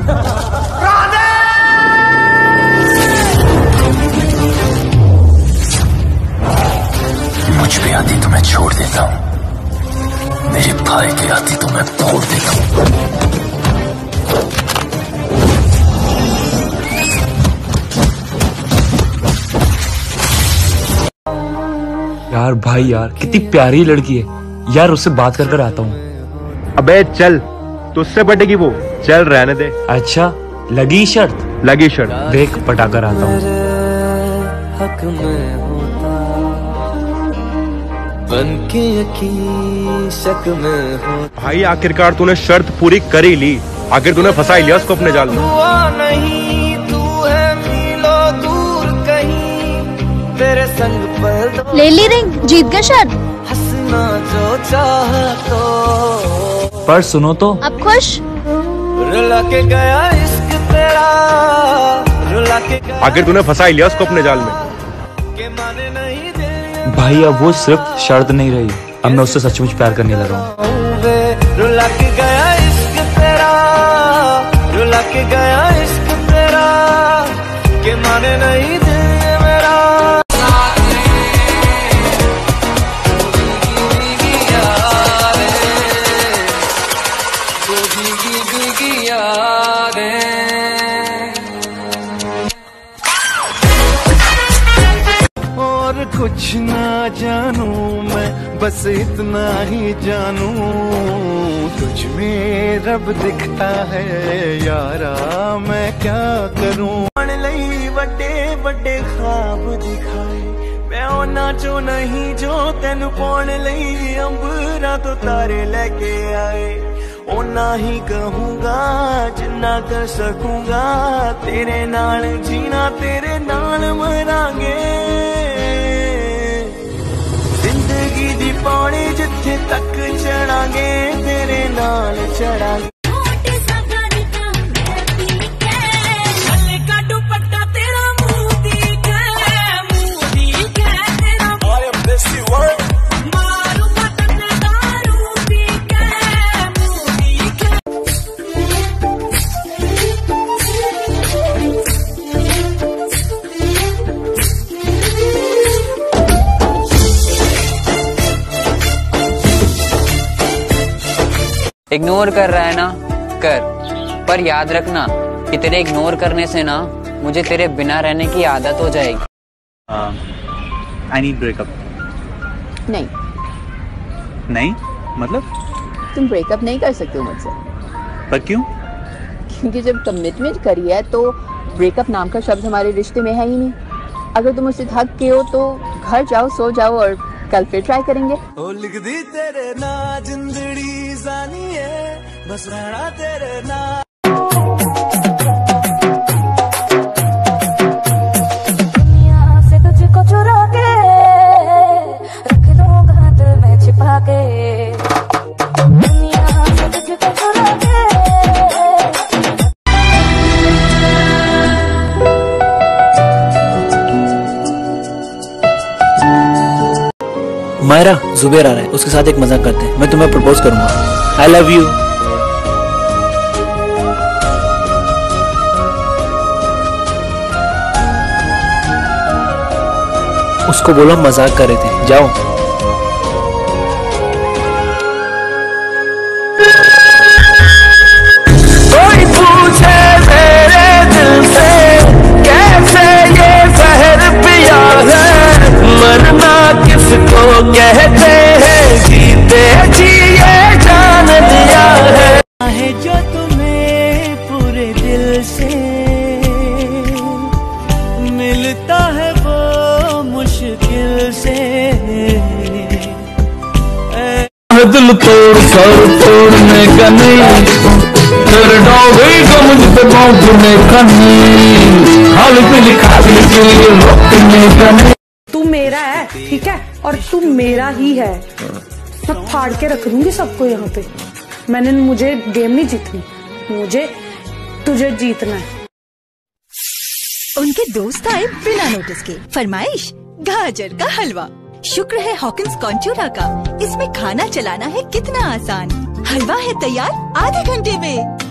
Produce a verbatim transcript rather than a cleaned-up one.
मुझ पे आती तो मैं छोड़ देता हूँ, मेरे भाई की आती तो मैं फोड़ देता हूँ। यार भाई यार कितनी प्यारी लड़की है यार, उससे बात कर कर आता हूँ। अबे चल, तुझसे पटेगी वो, चल रहने दे। अच्छा लगी शर्त? लगी शर्त। देख पटा कर आता हूँ। हक में होता बन के यकीन शक में होता। भाई आखिरकार तूने शर्त पूरी कर ही ली, आखिर तूने फंसा ही लिया उसको अपने जाल में। नहीं तू है मीलों दूर कहीं तेरे संग पर। ले ली रिंग, जीत गए शर्त। हंसना जो चाहा तो। पर सुनो तो, अब खुश? रुला के गया इश्क तेरा, रुला के गया। आखिर तूने फंसा ही लिया उसको अपने जाल में। के माने नहीं दे भाई अब वो सिर्फ शर्त नहीं रही, अब मैं उससे सचमुच प्यार करने लगा हूँ। रुला के गया इश्क तेरा, रुला के गया इश्क तेरा, के माने नहीं दे मेरा। और कुछ ना जानू मैं, बस इतना ही जानू तुझ में रब दिखता है यारा, मैं क्या करूं। लई बड़े बड़े ख्वाब दिखाए मैं ओना चो नहीं जो तेन पाने लई अंबरा तो तारे लेके आए। ओना ही कहूँगा जिन्ना कर सकूंगा, तेरे नाल जीना तेरे नाल मरांगे। जिंदगी दी पौड़ी जिथे तक चढ़ांगे तेरे नाल चढ़ांगे। इग्नोर कर रहा है ना कर, पर याद रखना कि तेरे इग्नोर करने से ना मुझे तेरे बिना रहने की आदत हो जाएगी। I need breakup. नहीं नहीं मतलब? तुम ब्रेकअप नहीं कर सकते हो मुझसे। पर क्यों? क्योंकि जब कमिटमेंट करी है तो ब्रेकअप नाम का शब्द हमारे रिश्ते में है ही नहीं। अगर तुम मुझसे थक गए हो तो घर जाओ, सो जाओ और कल फिर ट्राई करेंगे। ओ लिख दी तेरे ना जिंदड़ी जानी है, बस रहना तेरे ना। दुनिया से तुझको चुरा के रख दूंगा दिल में छिपा के। दुनिया से तुझको चुरा के। मायरा, जुबेर आ रहा है, उसके साथ एक मजाक करते हैं। मैं तुम्हें प्रपोज करूंगा। I love you. उसको बोलो मजाक कर रहे थे, जाओ। कोई पूछे मेरे दिल से कैसे ये जहर पिया है, मरना किसको कहते हैं, जीते जिए जान दिया है। है जो तुम्हें पूरे दिल से मिलता है वो मुश्किल से। दिल तोड़ कर तोड़ने का नहीं, तेरे डॉगी को मुझ पे भौंकने का नहीं, खाली पीली खाली पीली रोकने का नहीं। तू मेरा है ठीक है, और तू मेरा ही है। मैं फाड़ के रख दूंगी सबको यहाँ पे। मैंने मुझे गेम नहीं जीतनी, मुझे तुझे जीतना है। उनके दोस्त आए बिना नोटिस के। फरमाइश गाजर का हलवा। शुक्र है हॉकिंस कॉन्चूरा का, इसमें खाना चलाना है कितना आसान। हलवा है तैयार आधे घंटे में।